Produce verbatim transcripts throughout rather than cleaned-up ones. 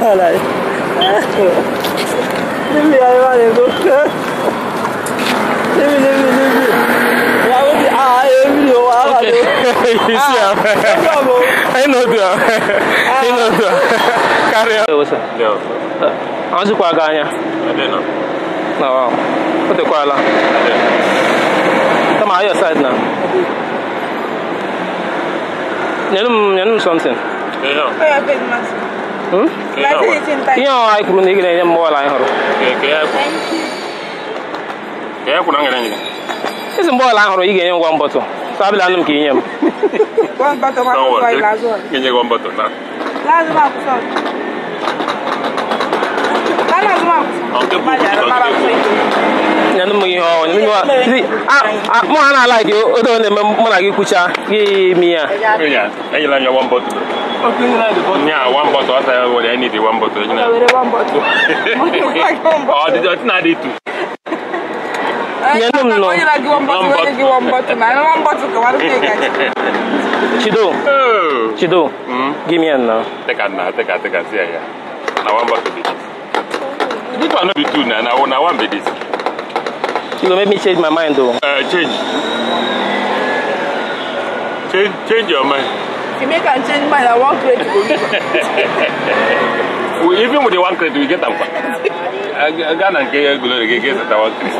Let me I want to go. Let me let me let me. Ah, you know what? You see, I know that. I know that. Carry on. What's up? Yeah. How's the car going? I don't know. No. What the car? I don't know. Come on your side now. You know, you know something. Yeah. Hmm? Yeah, I couldn't get any more like her. Yeah, I couldn't get any. It's a more like her, you get one bottle. So I'll let them give him. One bottle, one bottle. Give you one bottle now. That's about so. That's about. I like you. I don't like you. Give me a. Yeah, you like your one bottle. Yeah, one bottle. I need one bottle. One bottle. Oh, did you not eat two? Yeah, no, no. One bottle. One bottle. One bottle. Chido. Chido. Give me a now. Take a now. Take a. Take a. Yeah. Now one bottle. This one not be two now. Now I want be this. You gonna make me change my mind though. Uh, change. Change, change your mind. If you make a change mind, I want crate to go. We even with the one crate, we get them. I got and get glory, get that one crate.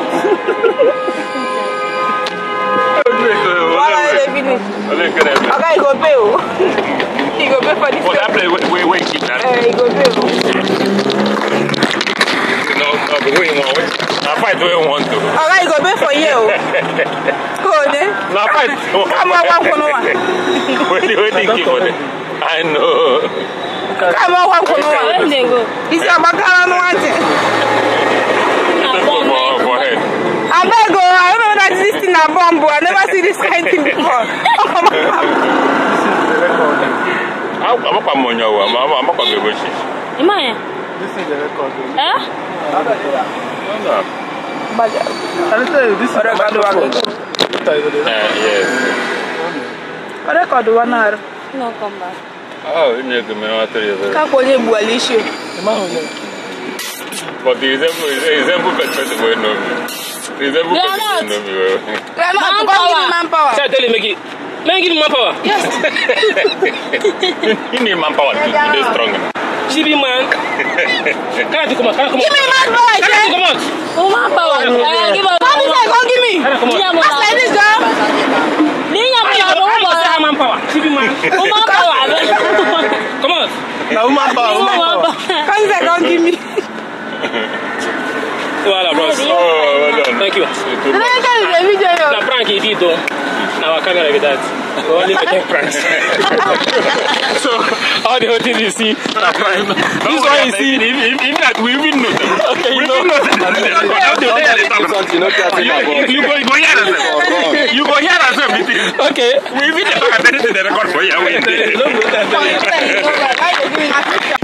Okay, go pay. He go pay for this. For that play, wait, wait, keep that. He go pay. No, no, but we want it. I fight we want to. Alright, go pay for you. Go there. No, fight. Come on, one for no one. Wait, wait, keep on it. I know. Come on, one for no one. Where they go? It's a bacala no one. For head. I better go. I don't know that this thing a bomb. I never see this kind of thing before. I'm not coming on your one. I'm not coming with you. Am I? This is the record. Eh? But I'll tell you, this is the record. Yes. What record do one hour? No, come back. Oh, you need to know what to do. Can't call you a issue. But the example is the example perspective will know me. The example perspective know me. They are not manpower. Manpower. Tell him, make it. Make him manpower. Yes. You need manpower to be strong. She be man. Can't you come out? Can't come out? Give me manpower. Can't you come out? Oh, manpower. Give us. How did I go give me? That's like this, girl. Manpower. She be man. Oh, manpower. Come on. Now, manpower. Manpower. Can't you go give me? Voilà, bros. Oh, well done. Thank you. The prank he did though. Now I can't get that. We only making pranks. So all the whole things you see, are prank. This one you see, even that we even know them. Okay, you know. You go, you go here as well. You go here as well. Okay. We even talk about the record for you.